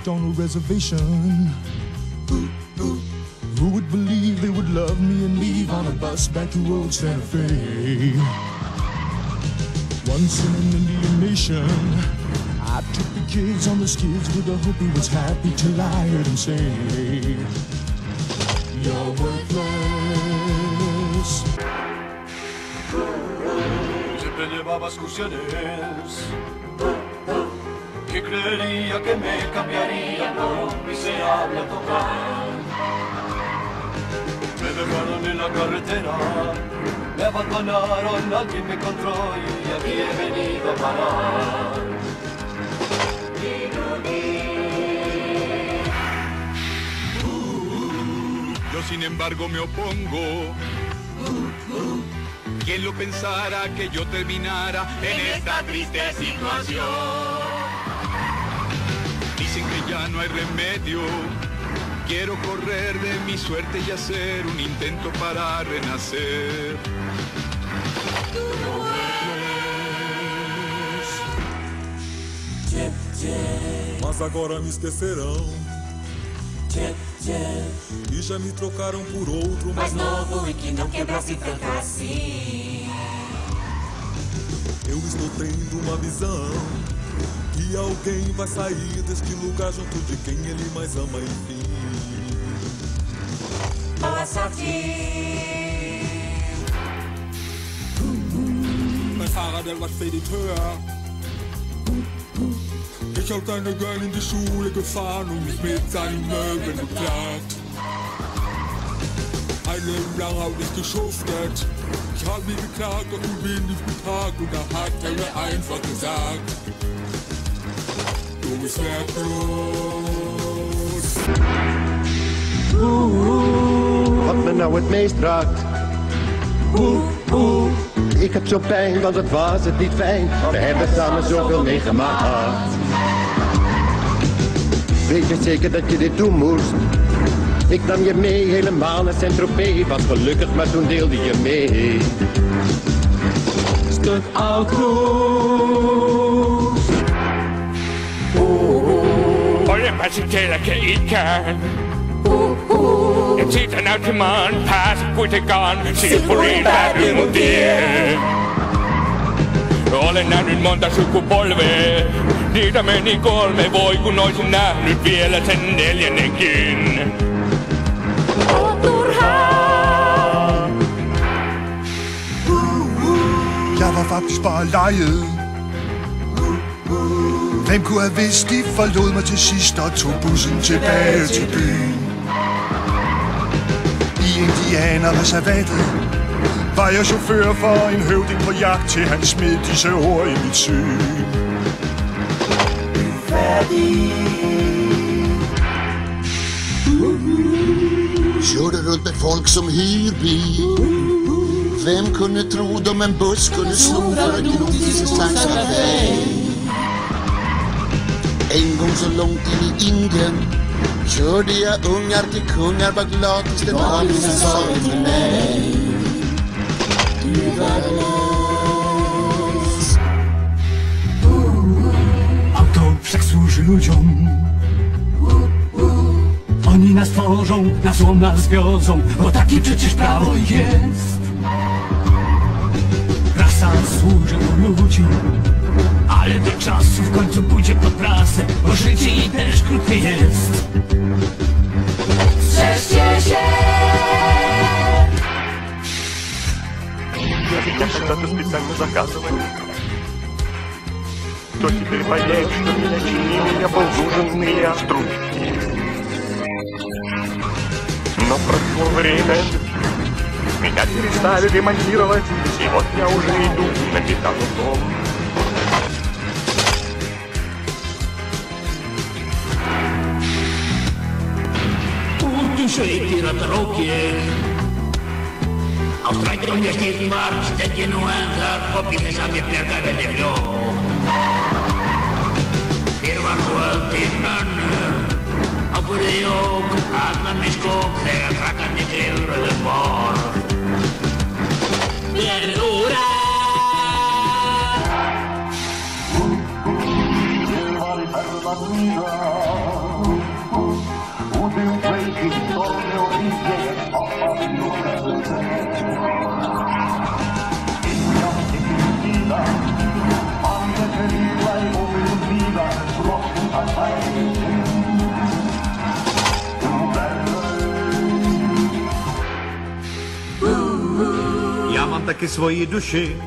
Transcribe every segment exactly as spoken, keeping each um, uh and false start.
lived on a reservation. Who would believe they would love me and leave on a bus back to old Santa Fe? Once in an Indian nation, I took the kids on the skids with the hope he was happy till I heard him say, you're worthless. Siempre llevaba excursiones que creería que me cambiaría por un miserable tocar. Me dejaron en la carretera, me abandonaron, alguien me encontró y aquí he venido a parar. Yo sin embargo me opongo. ¿Quién lo pensara que yo terminara en esta triste situación? Dicen que ya no hay remedio. Quiero correr de mi suerte y hacer un intento para renacer. Mas agora me esquecerão. E já me trocaram por outro mais novo e que não quebrasse tanto assim. Eu estou tendo uma visão que alguém vai sair deste lugar junto de quem ele mais ama, enfim. Boa sorte. Mein Fahrrad, was Spediteur. Ich hab deine Girl in die Schule gefahren und mich mit seinen Möbeln beklagt. Ein Leben lang hab ich geschuftet. Ich hab mich geklagt, doch ich bin nicht betagt. Und da hat er mir einfach gesagt, du bist wertlos. Wat me nou het meest raakt. Oeh, oeh. Ik heb zo pijn, want het was het niet fijn. We hebben samen zoveel meegemaakt. Weet je zeker dat je dit doen moest? Ik nam je mee helemaal naar Saint-Tropez. Was gelukkig, maar toen deelde je mee. Stuk auto's. Og jeg bare fortæller, kan I kan. Jeg titter nou til morgen, passer på til gården. Sikker på en baby mod det. Olen nähnyt monta sukupolvea. Niitä meni kolme, voi kun oisin nähnyt vielä sen neljännenkin. On turhaa. Jeg var faktisk bare lejet. Hvem kunne have vidst, de forlod mig til sidst og tog bussen tilbage til byen. I indianerreservatet var jeg chauffør for en høvding på jagt, til han smed disse ord i mit syn. Færdig. Körde runt med folk som hyr bil. Vem kunde tro dem en buss kunde sno för en grotis i Santa Fe? En gång så långt in i Indien körde jag ungar till kungar, var glad tills den halsen sa till mig. Du är värdelös. Autopsach służy ludziom. Oni nas tworzą, na złom nas wiozą, bo takie przecież prawo jest. Rasa służy u ludzi, ale do czasu w końcu pójdzie pod prasę, bo życie i też krótkie jest. Strzeżcie się! Я когда-то специально заказывал. Кто теперь поверит, что меня чинили, я был нуженные стружки. Но прошло время, меня перестали ремонтировать, и вот я уже иду на металлный дом. Sveitir að drókið á strætum ég stýrn var stekki nú en þar poppi þess að mér bjarga veldi fljó. Þér var nú öldin önnur á burði jók allan í skók þegar krakkarnir klifruðu borð. Verdura Ég var í ferð að líða taky svoji duši.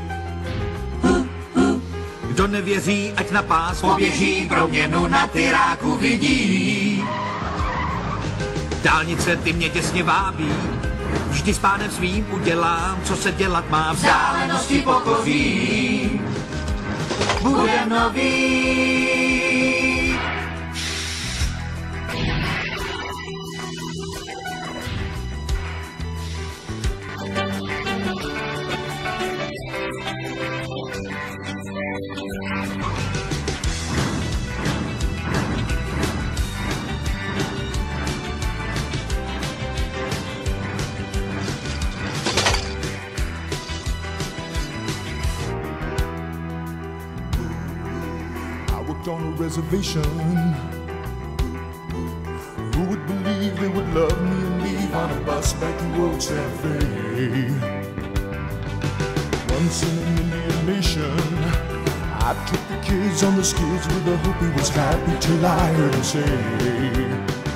Kdo nevěří, ať na pás poběží, proměnu na tyráku vidí. Dálnice ty mě těsně vábí, vždy s pánem svým udělám, co se dělat má, vzdálenosti pokoří. Budem nový. On a reservation. Who would believe they would love me and leave on a bus back to old Santa Fe? Once in an Indian nation, I took the kids on the skids with the hope he was happy till I heard him say,